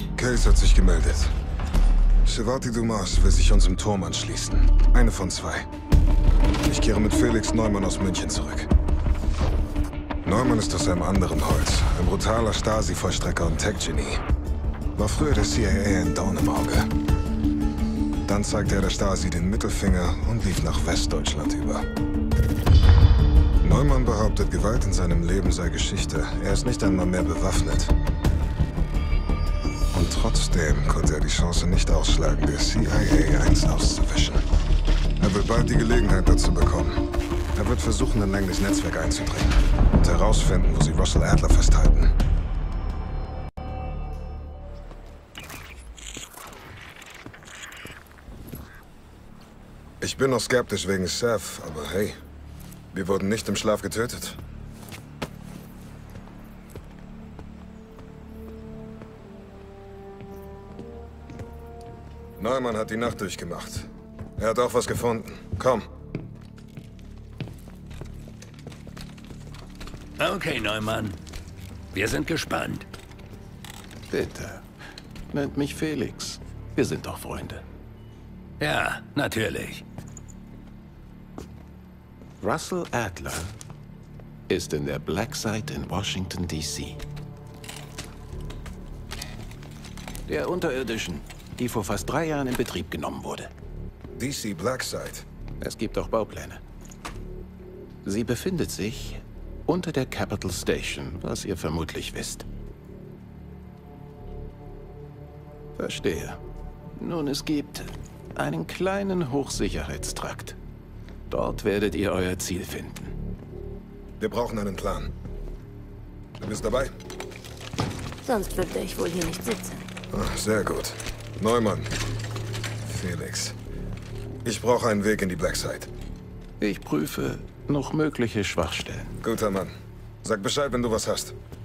Case hat sich gemeldet. Shivati Dumas will sich unserem Turm anschließen. Eine von zwei. Ich kehre mit Felix Neumann aus München zurück. Neumann ist aus einem anderen Holz. Ein brutaler Stasi-Vollstrecker und Tech-Genie. War früher der CIA ein Dorn im Auge. Dann zeigte er der Stasi den Mittelfinger und lief nach Westdeutschland über. Neumann behauptet, Gewalt in seinem Leben sei Geschichte. Er ist nicht einmal mehr bewaffnet. Und trotzdem konnte er die Chance nicht ausschlagen, der CIA eins auszuwischen. Er wird bald die Gelegenheit dazu bekommen. Er wird versuchen, in Langleys Netzwerk einzudringen und herausfinden, wo sie Russell Adler festhalten. Ich bin noch skeptisch wegen Seth, aber hey, wir wurden nicht im Schlaf getötet. Neumann hat die Nacht durchgemacht. Er hat auch was gefunden. Komm. Okay, Neumann. Wir sind gespannt. Bitte. Nennt mich Felix. Wir sind doch Freunde. Ja, natürlich. Russell Adler ist in der Black Site in Washington, D.C. Der Unterirdischen, die vor fast 3 Jahren in Betrieb genommen wurde. DC Black Site. Es gibt auch Baupläne. Sie befindet sich unter der Capital Station, was ihr vermutlich wisst. Verstehe. Nun, es gibt einen kleinen Hochsicherheitstrakt. Dort werdet ihr euer Ziel finden. Wir brauchen einen Plan. Du bist dabei? Sonst würde ich wohl hier nicht sitzen. Ach, sehr gut. Neumann. Felix. Ich brauche einen Weg in die Black Site. Ich prüfe noch mögliche Schwachstellen. Guter Mann. Sag Bescheid, wenn du was hast.